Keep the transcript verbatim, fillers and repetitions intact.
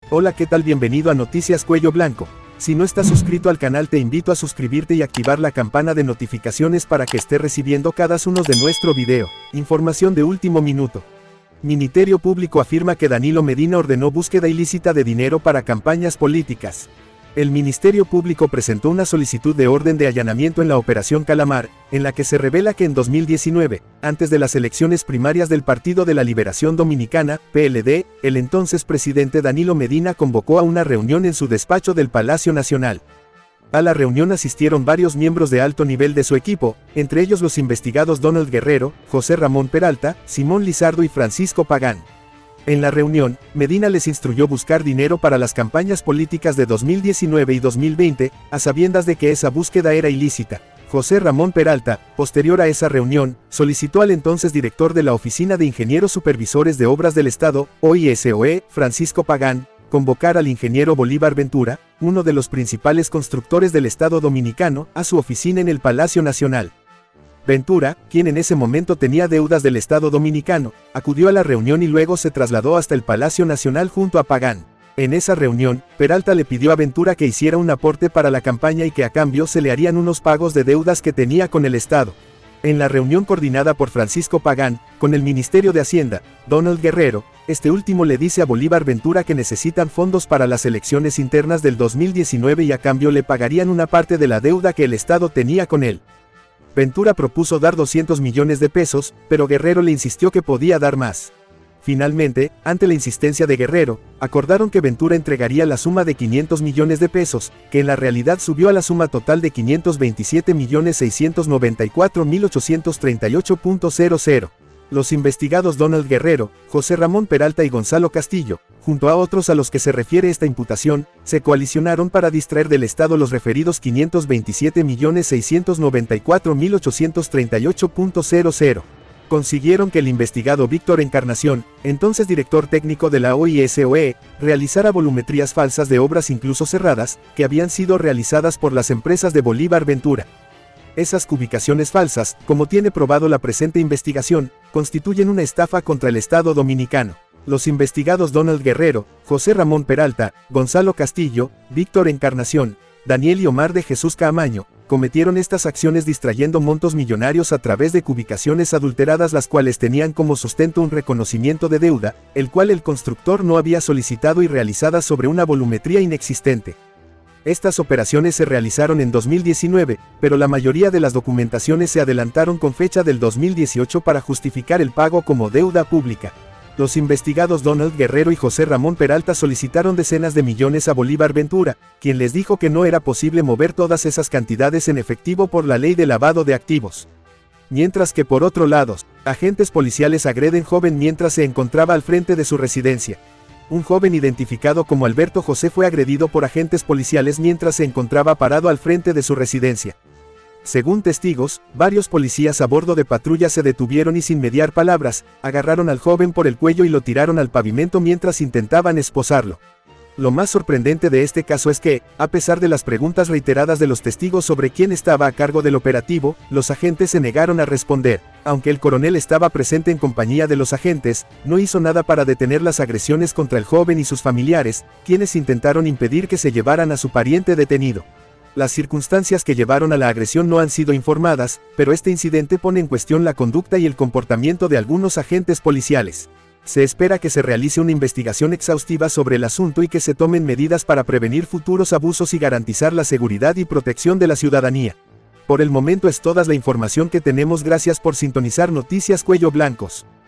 Hola, ¿qué tal? Bienvenido a Noticias Cuello Blanco. Si no estás suscrito al canal, te invito a suscribirte y activar la campana de notificaciones para que esté recibiendo cada uno de nuestro video. Información de último minuto. Ministerio Público afirma que Danilo Medina ordenó búsqueda ilícita de dinero para campañas políticas. El Ministerio Público presentó una solicitud de orden de allanamiento en la Operación Calamar, en la que se revela que en dos mil diecinueve, antes de las elecciones primarias del Partido de la Liberación Dominicana, P L D, el entonces presidente Danilo Medina convocó a una reunión en su despacho del Palacio Nacional. A la reunión asistieron varios miembros de alto nivel de su equipo, entre ellos los investigados Donald Guerrero, José Ramón Peralta, Simón Lizardo y Francisco Pagán. En la reunión, Medina les instruyó buscar dinero para las campañas políticas de dos mil diecinueve y dos mil veinte, a sabiendas de que esa búsqueda era ilícita. José Ramón Peralta, posterior a esa reunión, solicitó al entonces director de la Oficina de Ingenieros Supervisores de Obras del Estado, O I S O E, Francisco Pagán, convocar al ingeniero Bolívar Ventura, uno de los principales constructores del Estado dominicano, a su oficina en el Palacio Nacional. Ventura, quien en ese momento tenía deudas del Estado dominicano, acudió a la reunión y luego se trasladó hasta el Palacio Nacional junto a Pagán. En esa reunión, Peralta le pidió a Ventura que hiciera un aporte para la campaña y que a cambio se le harían unos pagos de deudas que tenía con el Estado. En la reunión coordinada por Francisco Pagán, con el Ministerio de Hacienda, Donald Guerrero, este último le dice a Bolívar Ventura que necesitan fondos para las elecciones internas del dos mil diecinueve y a cambio le pagarían una parte de la deuda que el Estado tenía con él. Ventura propuso dar doscientos millones de pesos, pero Guerrero le insistió que podía dar más. Finalmente, ante la insistencia de Guerrero, acordaron que Ventura entregaría la suma de quinientos millones de pesos, que en la realidad subió a la suma total de quinientos veintisiete millones seiscientos noventa y cuatro mil ochocientos treinta y ocho punto cero cero. Los investigados Donald Guerrero, José Ramón Peralta y Gonzalo Castillo, junto a otros a los que se refiere esta imputación, se coalicionaron para distraer del Estado los referidos quinientos veintisiete millones seiscientos noventa y cuatro mil ochocientos treinta y ocho punto cero cero. Consiguieron que el investigado Víctor Encarnación, entonces director técnico de la O I S O E, realizara volumetrías falsas de obras incluso cerradas, que habían sido realizadas por las empresas de Bolívar Ventura. Esas cubicaciones falsas, como tiene probado la presente investigación, constituyen una estafa contra el Estado dominicano. Los investigados Donald Guerrero, José Ramón Peralta, Gonzalo Castillo, Víctor Encarnación, Daniel y Omar de Jesús Caamaño, cometieron estas acciones distrayendo montos millonarios a través de cubicaciones adulteradas, las cuales tenían como sustento un reconocimiento de deuda, el cual el constructor no había solicitado y realizadas sobre una volumetría inexistente. Estas operaciones se realizaron en dos mil diecinueve, pero la mayoría de las documentaciones se adelantaron con fecha del dos mil dieciocho para justificar el pago como deuda pública. Los investigados Donald Guerrero y José Ramón Peralta solicitaron decenas de millones a Bolívar Ventura, quien les dijo que no era posible mover todas esas cantidades en efectivo por la ley de lavado de activos. Mientras que por otro lado, agentes policiales agreden joven mientras se encontraba al frente de su residencia. Un joven identificado como Alberto José fue agredido por agentes policiales mientras se encontraba parado al frente de su residencia. Según testigos, varios policías a bordo de patrulla se detuvieron y sin mediar palabras, agarraron al joven por el cuello y lo tiraron al pavimento mientras intentaban esposarlo. Lo más sorprendente de este caso es que, a pesar de las preguntas reiteradas de los testigos sobre quién estaba a cargo del operativo, los agentes se negaron a responder. Aunque el coronel estaba presente en compañía de los agentes, no hizo nada para detener las agresiones contra el joven y sus familiares, quienes intentaron impedir que se llevaran a su pariente detenido. Las circunstancias que llevaron a la agresión no han sido informadas, pero este incidente pone en cuestión la conducta y el comportamiento de algunos agentes policiales. Se espera que se realice una investigación exhaustiva sobre el asunto y que se tomen medidas para prevenir futuros abusos y garantizar la seguridad y protección de la ciudadanía. Por el momento es toda la información que tenemos. Gracias por sintonizar Noticias Cuello Blancos.